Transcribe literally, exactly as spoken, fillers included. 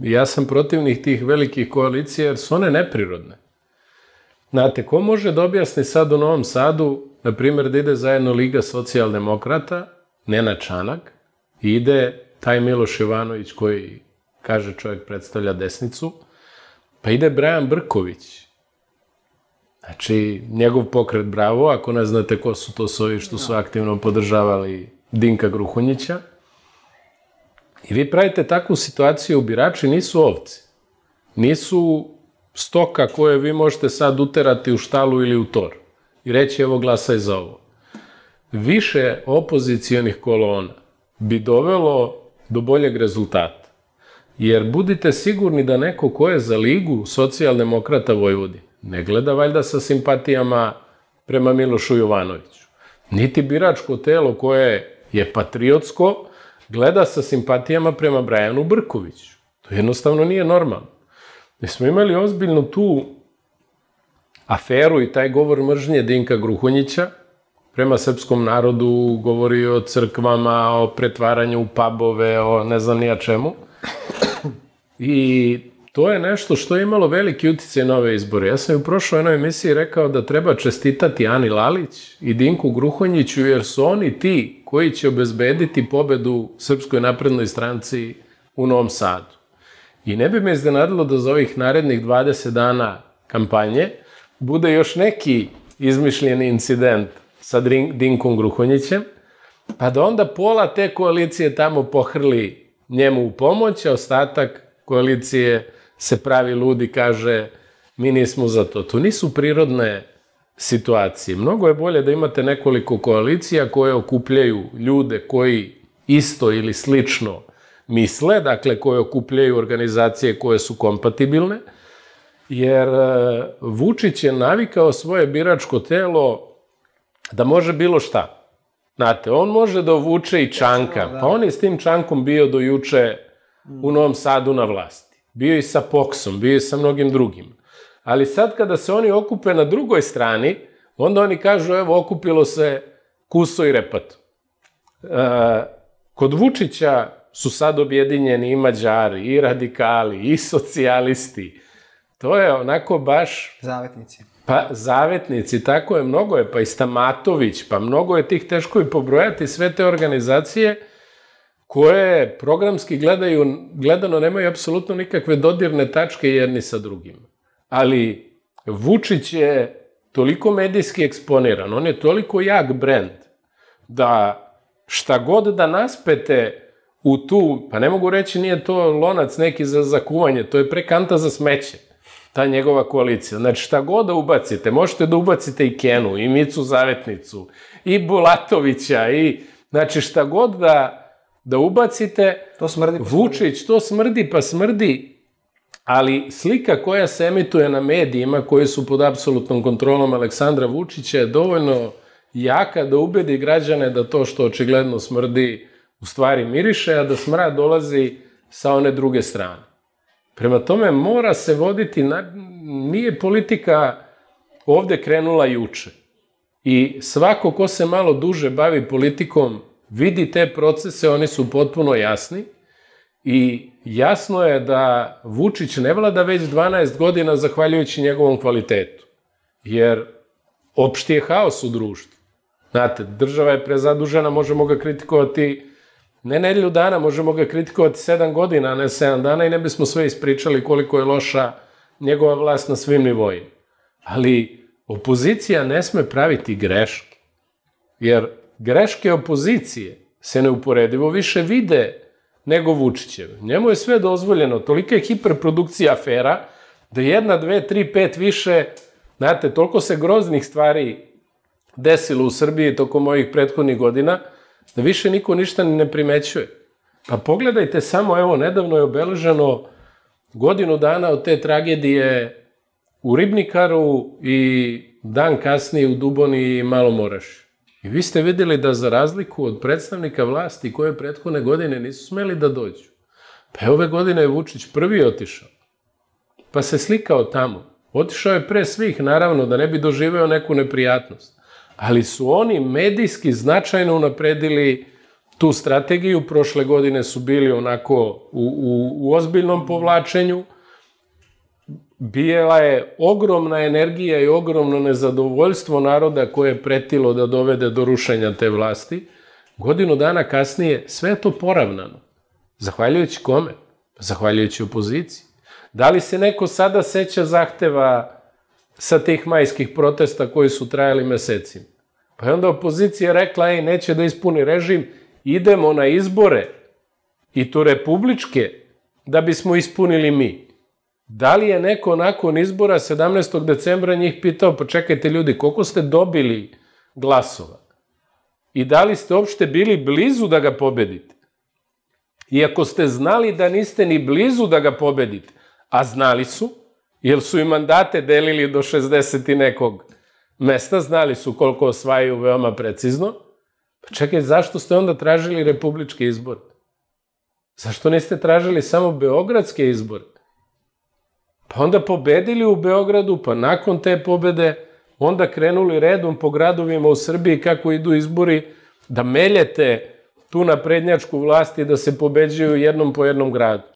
ja sam protivnik tih velikih koalicija jer su one neprirodne. Znate, ko može da objasni sad u Novom Sadu, na primjer, da ide zajedno Liga socijaldemokrata, Nenad Čanak, i ide taj Miloš Jovanović koji, kaže čovjek, predstavlja desnicu, pa ide Brajan Brković. Znači, njegov pokret Bravo, ako ne znate ko su to su ovi što su aktivno podržavali Dinka Gruhonjića. I vi pravite takvu situaciju, birači nisu ovci. Nisu stoka koje vi možete sad uterati u štalu ili u tor i reći evo glasaj za ovo. Više opozicijonih kolona bi dovelo do boljeg rezultata. Jer budite sigurni da neko ko je za Ligu socijaldemokrata Vojvodine ne gleda valjda sa simpatijama prema Milošu Jovanoviću. Niti biračko telo koje je patriotsko gleda sa simpatijama prema Brajanu Brkoviću. To jednostavno nije normalno. Mi smo imali ozbiljnu tu aferu i taj govor mržnje Dinka Gruhonjića prema srpskom narodu, govori o crkvama, o pretvaranju u pubove, o ne znam nija čemu. I to je nešto što je imalo veliki uticaj na ove izbore. Ja sam u prošloj jednoj emisiji rekao da treba čestitati Ani Lalić i Dinku Gruhonjiću, jer su oni ti koji će obezbediti pobedu Srpskoj naprednoj stranci u Novom Sadu. I ne bi me iznenadilo da za ovih narednih dvadeset dana kampanje bude još neki izmišljeni incident sa Dinkom Gruhonjićem, pa da onda pola te koalicije tamo pohrli njemu u pomoć, a ostatak koalicije se pravi ludi, kaže mi nismo za to. To nisu prirodne situacije. Mnogo je bolje da imate nekoliko koalicija koje okupljaju ljude koji isto ili slično misle, dakle koje okupljaju organizacije koje su kompatibilne, jer Vučić je navikao svoje biračko telo da može bilo šta. Znate, on može da uvuče i Čanka, pa on je s tim Čankom bio do juče u Novom Sadu na vlasti. Bio i sa Poksom, bio i sa mnogim drugim. Ali sad kada se oni okupe na drugoj strani, onda oni kažu, evo, okupilo se Kuso i Repato. Kod Vučića su sad objedinjeni i Mađari, i radikali, i socijalisti. To je onako baš... Zavetnici. Pa, zavetnici, tako je, mnogo je, pa i Stamatović, pa mnogo je tih, teško i pobrojati sve te organizacije koje programski gledaju, gledano nemaju apsolutno nikakve dodirne tačke jedni sa drugim. Ali Vučić je toliko medijski eksponiran, on je toliko jak brend, da šta god da naspete u tu, pa ne mogu reći nije to lonac neki za zakuvanje, to je pre kanta za smeće, ta njegova koalicija. Znači šta god da ubacite, možete da ubacite i Kenu, i Micu Zavetnicu, i Bulatovića, i znači šta god da da ubacite, to smrdi, pa Vučić, to smrdi pa smrdi, ali slika koja se emituje na medijima, koji su pod apsolutnom kontrolom Aleksandra Vučića, je dovoljno jaka da ubedi građane da to što očigledno smrdi u stvari miriše, a da smrad dolazi sa one druge strane. Prema tome, mora se voditi, nije politika ovde krenula juče. I svako ko se malo duže bavi politikom vidi te procese, oni su potpuno jasni i jasno je da Vučić ne vlada već dvanaest godina zahvaljujući njegovom kvalitetu, jer opšti je haos u društvu. Znate, država je prezadužena, možemo ga kritikovati ne nedelju dana, možemo ga kritikovati sedam godina, a ne sedam dana i ne bismo sve ispričali koliko je loša njegova vlast na svim nivoima. Ali opozicija ne sme praviti greške, jer greške opozicije se neuporedivo više vide nego Vučićeve. Njemu je sve dozvoljeno, tolika je hiperprodukcija afera, da jedna, dve, tri, pet više, znate, toliko se groznih stvari desilo u Srbiji tokom ovih prethodnih godina, da više niko ništa ne primećuje. Pa pogledajte samo, evo, nedavno je obeleženo godinu dana od te tragedije u Ribnikaru i dan kasnije u Duboni i Malom Orašju. I vi ste videli da za razliku od predstavnika vlasti koje prethodne godine nisu smeli da dođu, pa ove godine je Vučić prvi otišao, pa se slikao tamo. Otišao je pre svih, naravno, da ne bi doživeo neku neprijatnost. Ali su oni medijski značajno unapredili tu strategiju. Prošle godine su bili onako u, u, u ozbiljnom povlačenju. Bijela je ogromna energija i ogromno nezadovoljstvo naroda koje je pretilo da dovede do rušenja te vlasti. Godinu dana kasnije sve je to poravnano. Zahvaljujući kome? Zahvaljujući opoziciji. Da li se neko sada seća zahteva sa tih majskih protesta koji su trajali mesecima? Pa je onda opozicija rekla, ej, neće da ispuni režim, idemo na izbore, i to republičke, da bismo ispunili mi. Da li je neko nakon izbora sedamnaestog decembra njih pitao, pa čekajte ljudi, koliko ste dobili glasova? I da li ste uopšte bili blizu da ga pobedite? I ako ste znali da niste ni blizu da ga pobedite, a znali su, jer su i mandate delili do šezdeset i nekog mesta, znali su koliko osvajaju veoma precizno, pa čekaj, zašto ste onda tražili republički izbor? Zašto niste tražili samo beogradske izbore? Pa onda pobedili u Beogradu, pa nakon te pobede onda krenuli redom po gradovima u Srbiji kako idu izbori, da meljete tu naprednjačku vlast i da se pobeđuju jednom po jednom gradu.